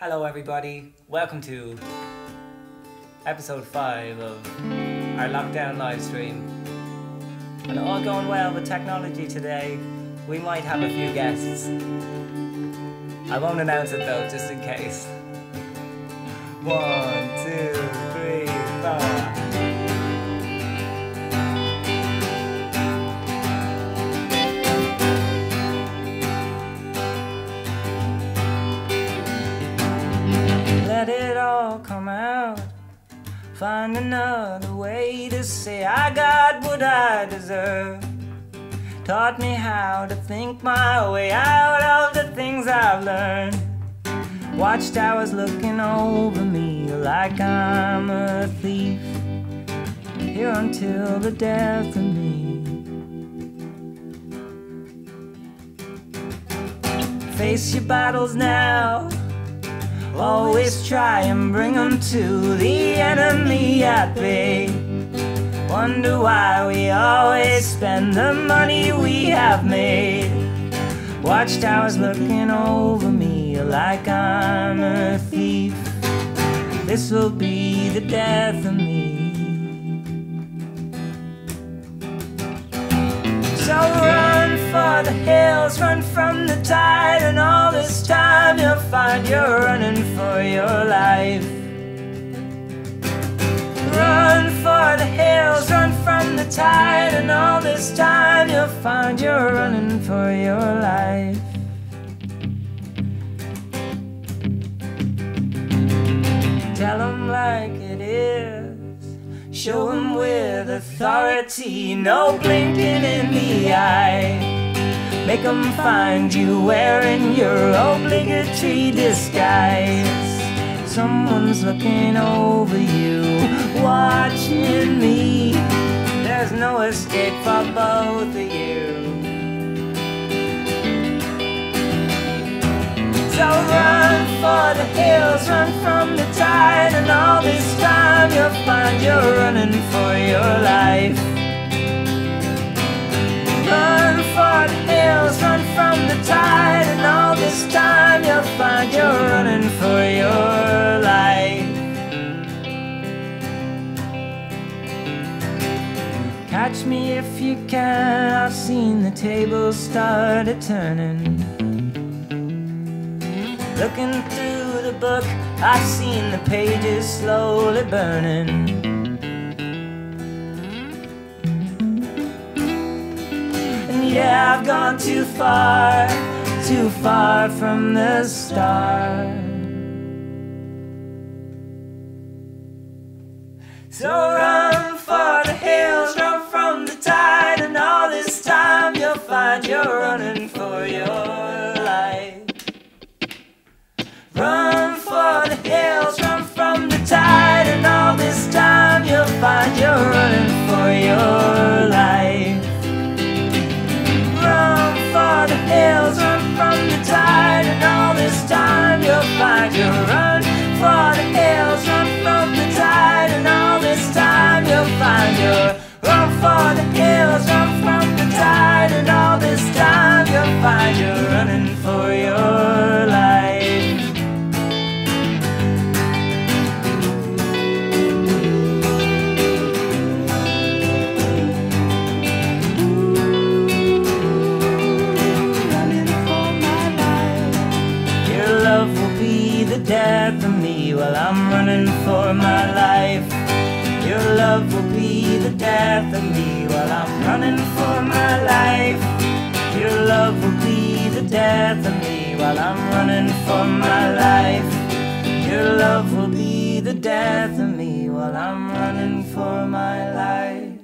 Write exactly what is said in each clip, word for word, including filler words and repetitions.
Hello everybody, welcome to episode five of our lockdown live stream. And all going well with technology today. We might have a few guests. I won't announce it though, just in case. One, two, three, four. Let it all come out. Find another way to say I got what I deserve. Taught me how to think my way out of the things I've learned. Watchtowers looking over me like I'm a thief. Here until the death of me. Face your battles now. Always try and bring them to the enemy at bay. Wonder why we always spend the money we have made. Watchtowers looking over me like I'm a thief. This will be the death of me. So run for the hills, run from the tide, and all this time you'll find you're running for your life. Run for the hills, run from the tide, and all this time you'll find you're running for your life. Tell 'em like it is, show 'em with authority, no blinking in the eye. Make 'em find you wearing your obligatory disguise. Someone's looking over you, watching me. There's no escape for both of you. So run for the hills, run from the tide, and all this time you'll find you're running for your life. Run for the hills, run from the tide, and all this time you'll find you're running for your life. Catch me if you can, I've seen the tables started turning. Looking through the book, I've seen the pages slowly burning. And yeah, I've gone too far, too far from the start. So run for the hills, run from the tide, and all this time you'll find you're running for your life. Run for the hills, run from the tide, and all this time you'll find you're running for your life. Run for the hills, run from the tide, and all this time you'll find you're running for the hills, run from the tide, and all this time you'll find you're run for the hills, run from the tide, and all this time you'll find you're running for your life. Death of me while I'm running for my life. Your love will be the death of me while I'm running for my life. Your love will be the death of me while I'm running for my life. Your love will be the death of me while I'm running for my life.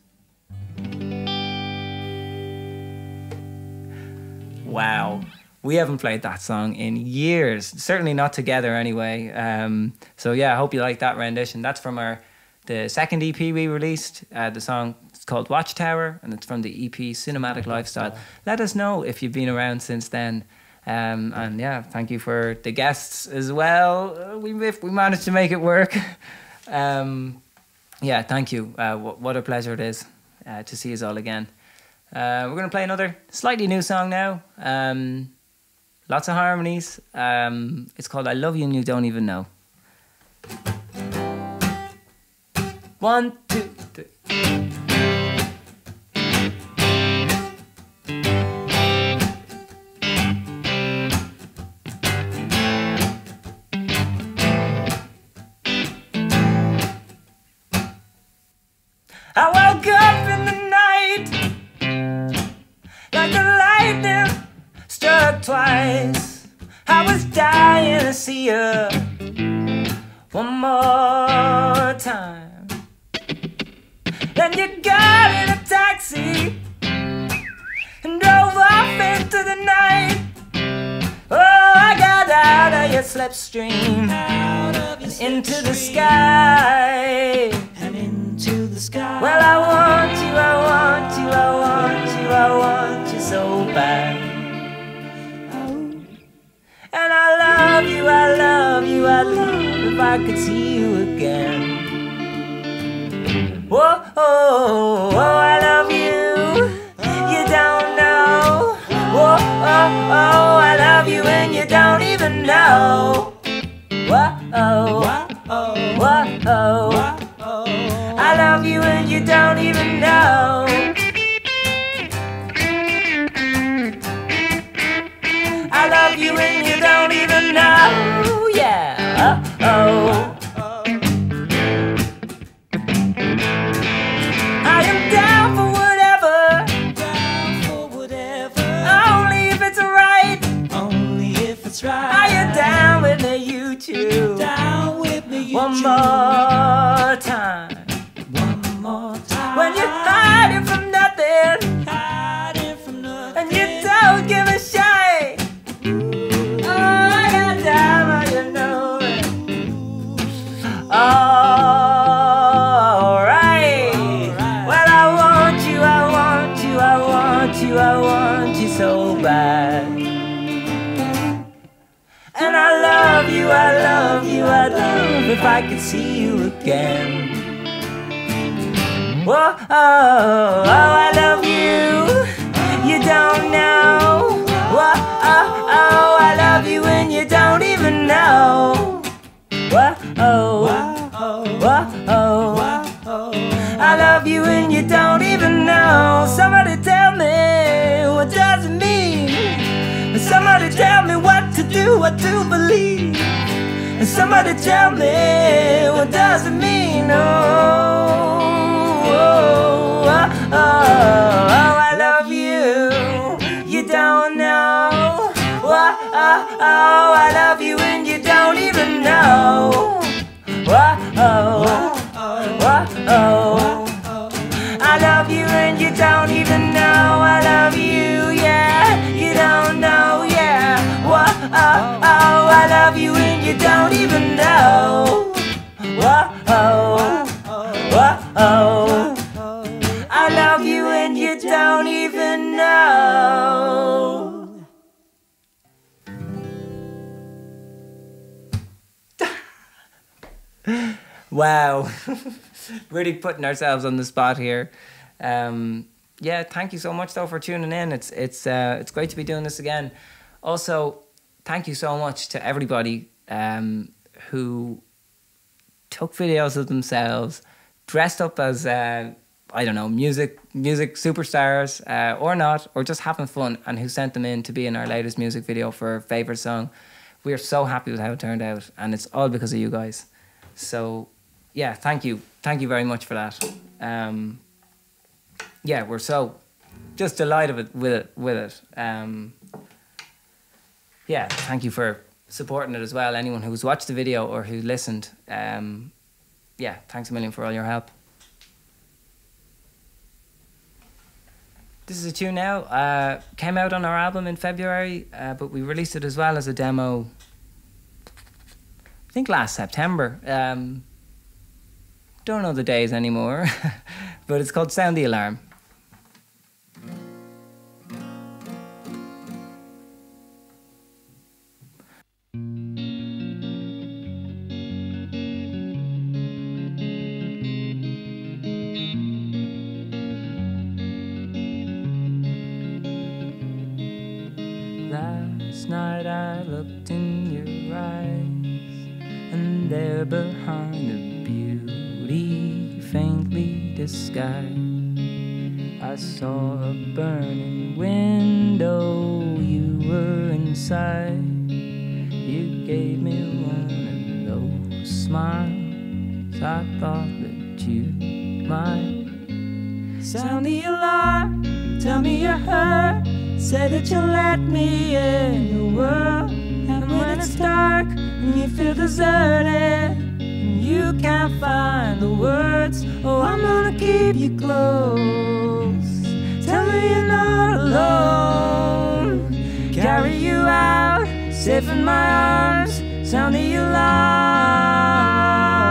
Wow. We haven't played that song in years, certainly not together anyway. Um, so yeah, I hope you like that rendition. That's from our the second E P we released. Uh, the song is called Watchtower, and it's from the E P Cinematic Lifestyle. Let us know if you've been around since then. Um, and yeah, thank you for the guests as well. Uh, we if we managed to make it work. um, yeah, thank you. Uh, w- what a pleasure it is uh, to see us all again. Uh, we're going to play another slightly new song now. Um, Lots of harmonies. Um, it's called I Love You and You Don't Even Know. One, two, three. I woke up in the night like the lightning struck twice. I was dying to see you one more time. Then you got in a taxi and drove off into the night. Oh, I got out of your slipstream and into the sky. And into the sky. Well, I want you, I want you, I want you, I want you so bad. And I love you, I love you, I love if I could see you again. Whoa, oh, oh, I love you, you don't know. Whoa, oh, oh, I love you and you don't even know. Whoa, oh, whoa, oh, I love you and you don't even know. I love you and you don't even know, yeah, uh-oh. I am down for whatever, down for whatever. Only if it's right, only if it's right. Are you down with me, you two? Down with me, you One two. more time. One more time. When you're hiding from nothing, hiding from nothing, and you don't give a shit. Alright. Well, I want you, I want you, I want you, I want you so bad. And I love you, I love you, I love if I could see you again. Whoa, oh, oh, I love you, you don't know. Whoa, oh, oh, I love you and you don't even know. Whoa, oh, whoa, oh, I love you and you don't even know. Somebody tell me, what does it mean? Somebody tell me what to do, what to believe. Somebody tell me, what does it mean? Oh, oh, oh, oh, I love you, you don't know. Oh, oh, oh, I love you and you don't even know. Oh, oh, oh, oh, I love you and you don't even know. I love you, yeah, you don't know, yeah. Oh, oh, oh, I love you and you don't even know. Oh, oh, oh, oh, I love you and you don't even know. Wow. Really putting ourselves on the spot here. Um, yeah, thank you so much though for tuning in. It's it's uh, it's great to be doing this again. Also, thank you so much to everybody um, who took videos of themselves, dressed up as uh, I don't know, music music superstars uh, or not, or just having fun, and who sent them in to be in our latest music video for our favorite song. We are so happy with how it turned out, and it's all because of you guys. So, yeah, thank you. Thank you very much for that. Um, yeah, we're so just delighted with, with it. With it. Um, yeah, thank you for supporting it as well. Anyone who's watched the video or who listened, um, yeah, thanks a million for all your help. This is a tune now. Uh, came out on our album in February, uh, but we released it as well as a demo, I think last September. Um, don't know the days anymore, but it's called Sound the Alarm. Last night I looked in your eyes, and there behind the beauty faintly disguised, I saw a burning window. You were inside. You gave me one of those smiles. I thought that you might sound the alarm. Tell me you're hurt. Say that you'll let me in your world. And when it's dark and you feel deserted and you can't find the words, oh, I'm gonna keep you close. Tell me you're not alone. Carry you out, safe in my arms. Sound the alarm.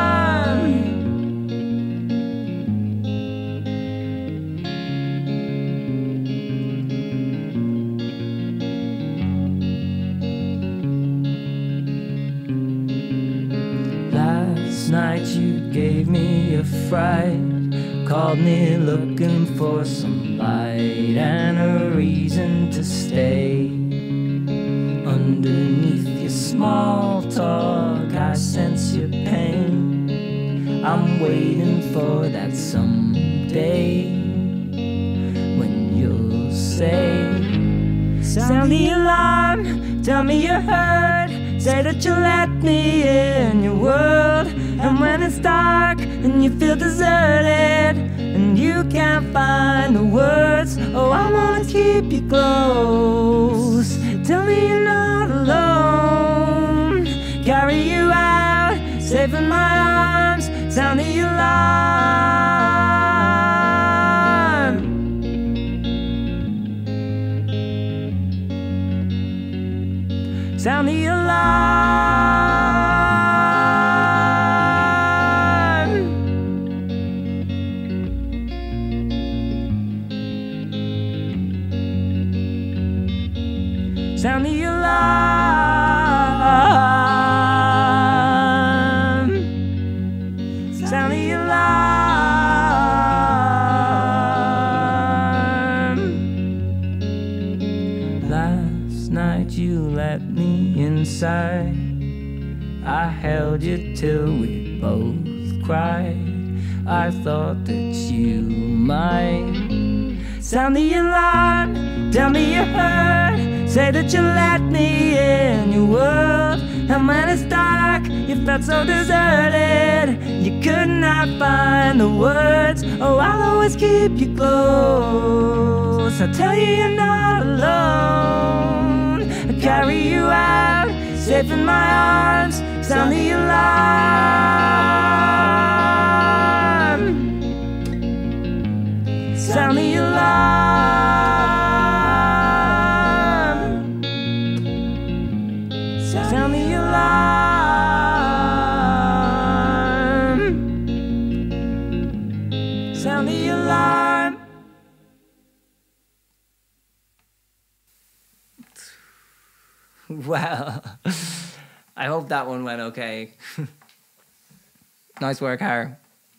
Last night you gave me a fright, called me looking for some light and a reason to stay. Underneath your small talk, I sense your pain. I'm waiting for that someday when you'll say, sound the alarm, tell me you're hurt. Say that you'll let me in your world. And when it's dark and you feel deserted and you can't find the words, oh, I wanna keep you close. Tell me you're not alone. Carry you out, safe in my arms. Sound the alarm. Sound the alarm. Sound the alarm. Sound the alarm. Last night you let me inside. I held you till we both cried. I thought that you might sound the alarm. Tell me you're hurt. Say that you let me in your world. And when it's dark, you felt so deserted, you could not find the words. Oh, I'll always keep you close. I'll tell you you're not alone. I'll carry you out, safe in my arms. Sound the alarm. Sound the alarm. Sound the alarm. Sound the alarm. Well, I hope that one went okay. Nice work, Har.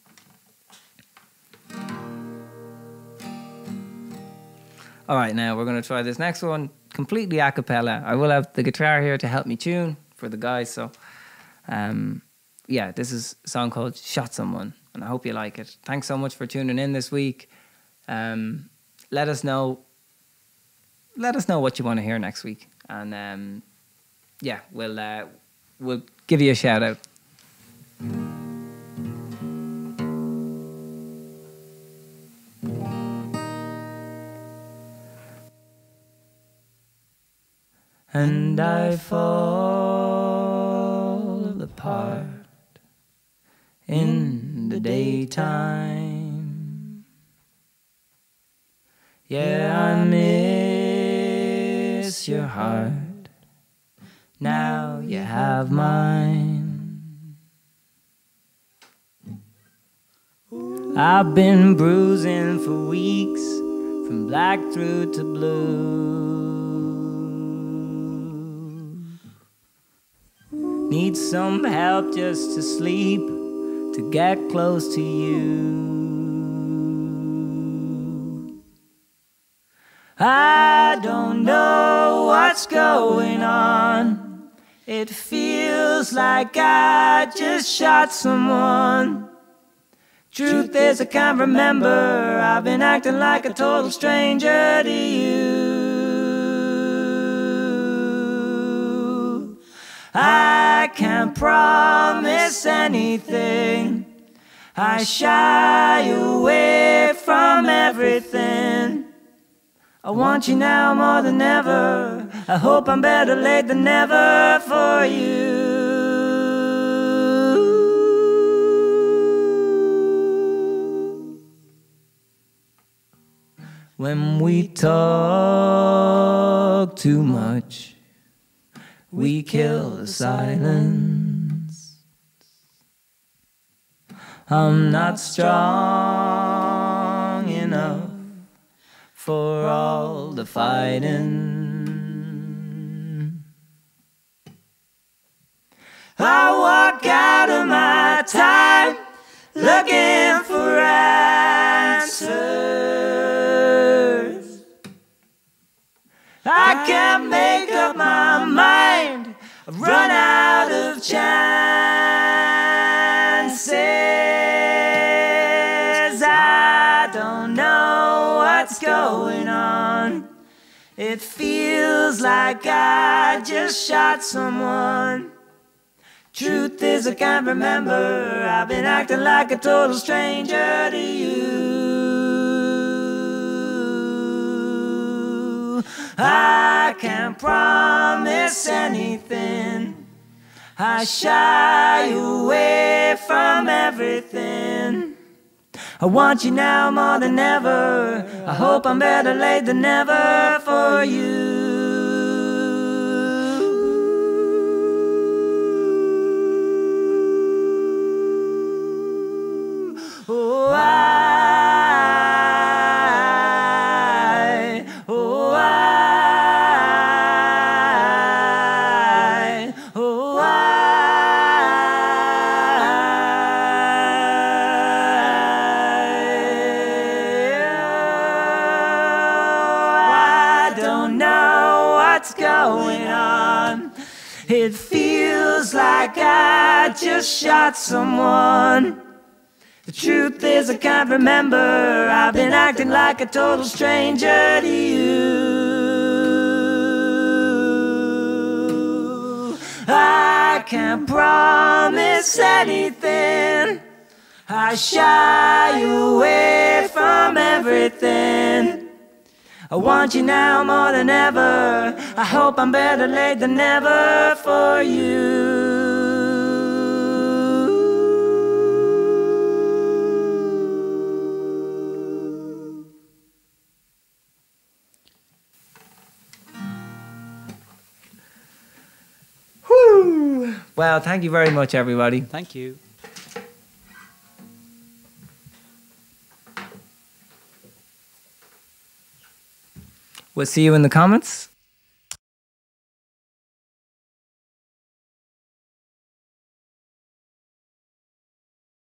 All right, now we're going to try this next one completely a cappella. I will have the guitar here to help me tune for the guys. So, um, yeah, this is a song called Shot Someone, and I hope you like it. Thanks so much for tuning in this week. Um, let us know. Let us know what you want to hear next week, and um, yeah, we'll uh, we'll give you a shout out. And I fall apart in the daytime. Yeah, I miss your heart. Now you have mine. I've been bruising for weeks, from black through to blue. Need some help just to sleep, to get close to you. I don't know what's going going on? It feels like I just shot someone. Truth is, I can't remember. I've been acting like a total stranger to you. I can't promise anything. I shy away from everything. I want you now more than ever. I hope I'm better late than never for you. When we talk too much, we kill the silence. I'm not strong enough for all the fighting. I walk out of my time looking for answers. I can't make up my mind. I've run out of chances. I don't know what's going on. It feels like I just shot someone. Truth is, I can't remember. I've been acting like a total stranger to you. I can't promise anything. I shy away from everything. I want you now more than ever. I hope I'm better late than never for you. Oh, I, oh, I, oh, I, I don't know what's going on. It feels like I just shot someone. The truth is, I can't remember. I've been acting like a total stranger to you. I can't promise anything. I shy away from everything. I want you now more than ever. I hope I'm better late than never for you. Well, thank you very much, everybody. Thank you. We'll see you in the comments.